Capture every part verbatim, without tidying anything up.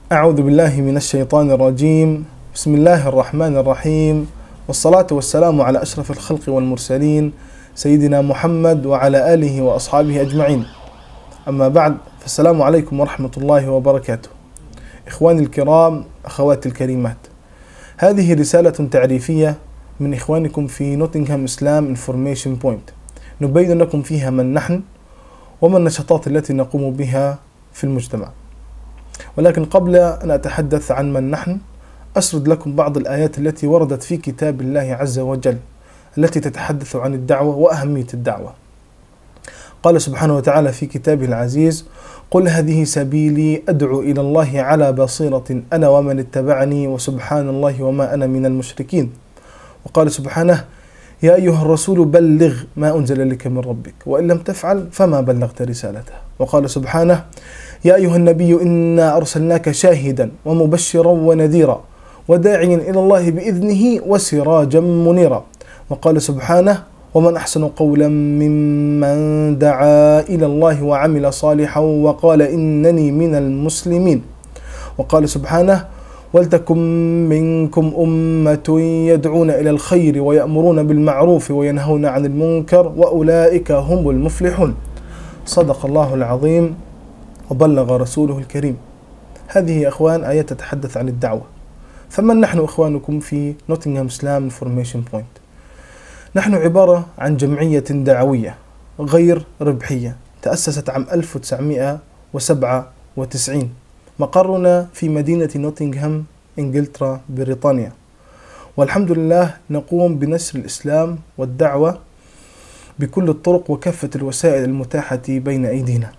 أعوذ بالله من الشيطان الرجيم. بسم الله الرحمن الرحيم، والصلاة والسلام على أشرف الخلق والمرسلين سيدنا محمد وعلى آله وأصحابه أجمعين. أما بعد، فالسلام عليكم ورحمة الله وبركاته. إخواني الكرام، أخواتي الكريمات، هذه رسالة تعريفية من إخوانكم في نوتنغهام إسلام انفورميشن بوينت، نبين لكم فيها من نحن وما النشاطات التي نقوم بها في المجتمع. ولكن قبل أن أتحدث عن من نحن، أسرد لكم بعض الآيات التي وردت في كتاب الله عز وجل التي تتحدث عن الدعوة وأهمية الدعوة. قال سبحانه وتعالى في كتابه العزيز: قل هذه سبيلي أدعو إلى الله على بصيرة أنا ومن اتبعني وسبحان الله وما أنا من المشركين. وقال سبحانه: يا أيها الرسول بلغ ما أنزل لك من ربك وإن لم تفعل فما بلغت رسالته. وقال سبحانه: يا أيها النبي إنا أرسلناك شاهدا ومبشرا ونذيرا وداعيا إلى الله بإذنه وسراجا منيرا. وقال سبحانه: ومن أحسن قولا ممن دعا إلى الله وعمل صالحا وقال إنني من المسلمين. وقال سبحانه: ولتكن منكم أمة يدعون إلى الخير ويأمرون بالمعروف وينهون عن المنكر وأولئك هم المفلحون. صدق الله العظيم وبلغ رسوله الكريم. هذه يا أخوان آيات تتحدث عن الدعوة. فمن نحن إخوانكم في نوتنغهام إسلام انفورميشن بوينت؟ نحن عبارة عن جمعية دعوية غير ربحية تأسست عام ألف وتسعمئة وسبعة وتسعين. مقرنا في مدينة نوتنغهام، إنجلترا، بريطانيا. والحمد لله نقوم بنشر الإسلام والدعوة بكل الطرق وكافة الوسائل المتاحة بين أيدينا.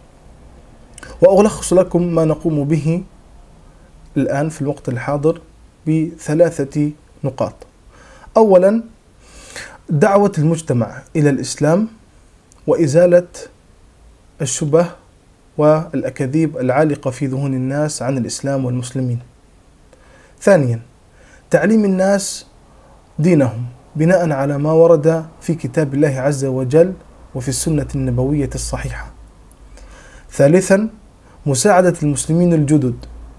وألخص لكم ما نقوم به الآن في الوقت الحاضر بثلاثة نقاط. أولا، دعوة المجتمع إلى الإسلام وإزالة الشبه والأكاذيب العالقة في ذهن الناس عن الإسلام والمسلمين. ثانيا، تعليم الناس دينهم بناء على ما ورد في كتاب الله عز وجل وفي السنة النبوية الصحيحة. ثالثا، مساعدة المسلمين الجدد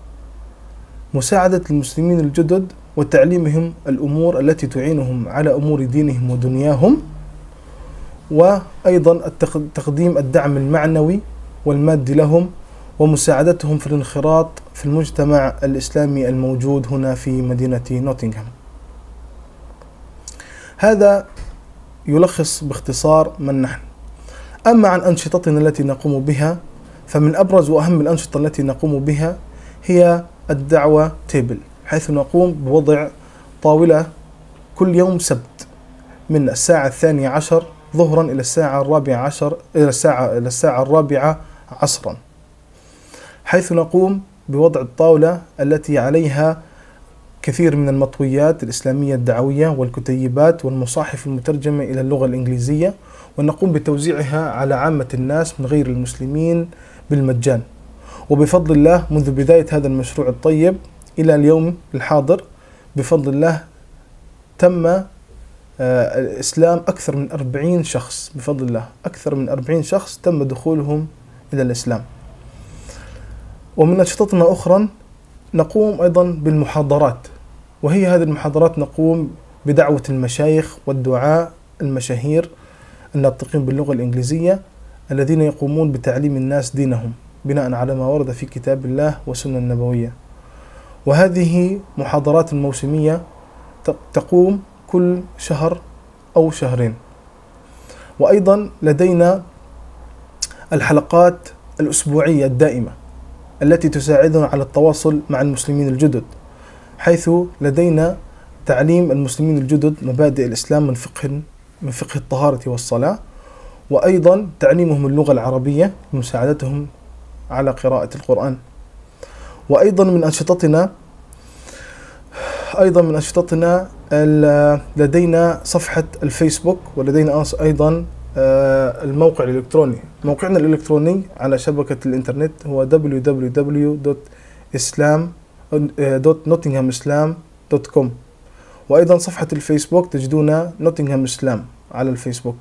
مساعدة المسلمين الجدد وتعليمهم الأمور التي تعينهم على أمور دينهم ودنياهم، وأيضا تقديم الدعم المعنوي والمادي لهم ومساعدتهم في الانخراط في المجتمع الإسلامي الموجود هنا في مدينة نوتنغهام. هذا يلخص باختصار من نحن. أما عن أنشطتنا التي نقوم بها، فمن أبرز وأهم الأنشطة التي نقوم بها هي الدعوة تيبل، حيث نقوم بوضع طاولة كل يوم سبت من الساعة الثانية عشر ظهرا إلى الساعة الرابعة عشر إلى الساعة إلى الساعة الرابعة عصرا، حيث نقوم بوضع الطاولة التي عليها كثير من المطويات الإسلامية الدعوية والكتيبات والمصاحف المترجمة إلى اللغة الإنجليزية، ونقوم بتوزيعها على عامة الناس من غير المسلمين بالمجان. وبفضل الله منذ بداية هذا المشروع الطيب إلى اليوم الحاضر بفضل الله تم الإسلام أكثر من أربعين شخص، بفضل الله أكثر من أربعين شخص تم دخولهم إلى الإسلام. ومن نشاطاتنا أخرى نقوم أيضا بالمحاضرات، وهي هذه المحاضرات نقوم بدعوة المشايخ والدعاء المشاهير الناطقين باللغة الإنجليزية الذين يقومون بتعليم الناس دينهم بناء على ما ورد في كتاب الله والسنة النبوية. وهذه محاضرات موسمية تقوم كل شهر أو شهرين. وأيضا لدينا الحلقات الأسبوعية الدائمة التي تساعدنا على التواصل مع المسلمين الجدد، حيث لدينا تعليم المسلمين الجدد مبادئ الإسلام من فقه من فقه الطهارة والصلاة، وأيضا تعليمهم اللغة العربية ومساعدتهم على قراءة القرآن. وأيضا من أنشطتنا أيضا من أنشطتنا لدينا صفحة الفيسبوك، ولدينا أيضا الموقع الإلكتروني. موقعنا الإلكتروني على شبكة الإنترنت هو دبليو دبليو دبليو دوت إسلام دوت نوتنغهام إسلام دوت كوم. وأيضا صفحة الفيسبوك تجدون نوتنغهام إسلام على الفيسبوك.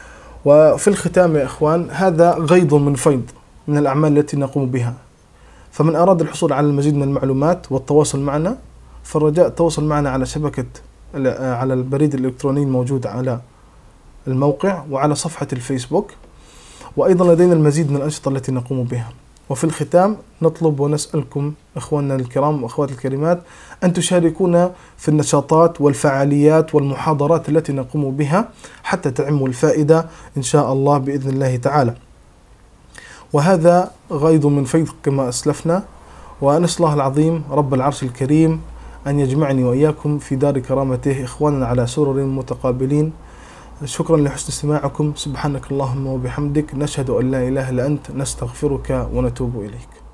وفي الختام يا إخوان، هذا غيض من فيض من الأعمال التي نقوم بها. فمن أراد الحصول على المزيد من المعلومات والتواصل معنا فالرجاء التواصل معنا على شبكة على البريد الإلكتروني الموجود على الموقع وعلى صفحة الفيسبوك، وأيضا لدينا المزيد من الأنشطة التي نقوم بها. وفي الختام نطلب ونسألكم إخواننا الكرام وأخوات الكريمات أن تشاركونا في النشاطات والفعاليات والمحاضرات التي نقوم بها حتى تعم الفائدة إن شاء الله بإذن الله تعالى. وهذا غيض من فيض كما أسلفنا، ونسأل الله العظيم رب العرش الكريم أن يجمعني وإياكم في دار كرامته إخوانا على سرر متقابلين. شكرا لحسن استماعكم. سبحانك اللهم وبحمدك، نشهد أن لا إله إلا أنت، نستغفرك ونتوب إليك.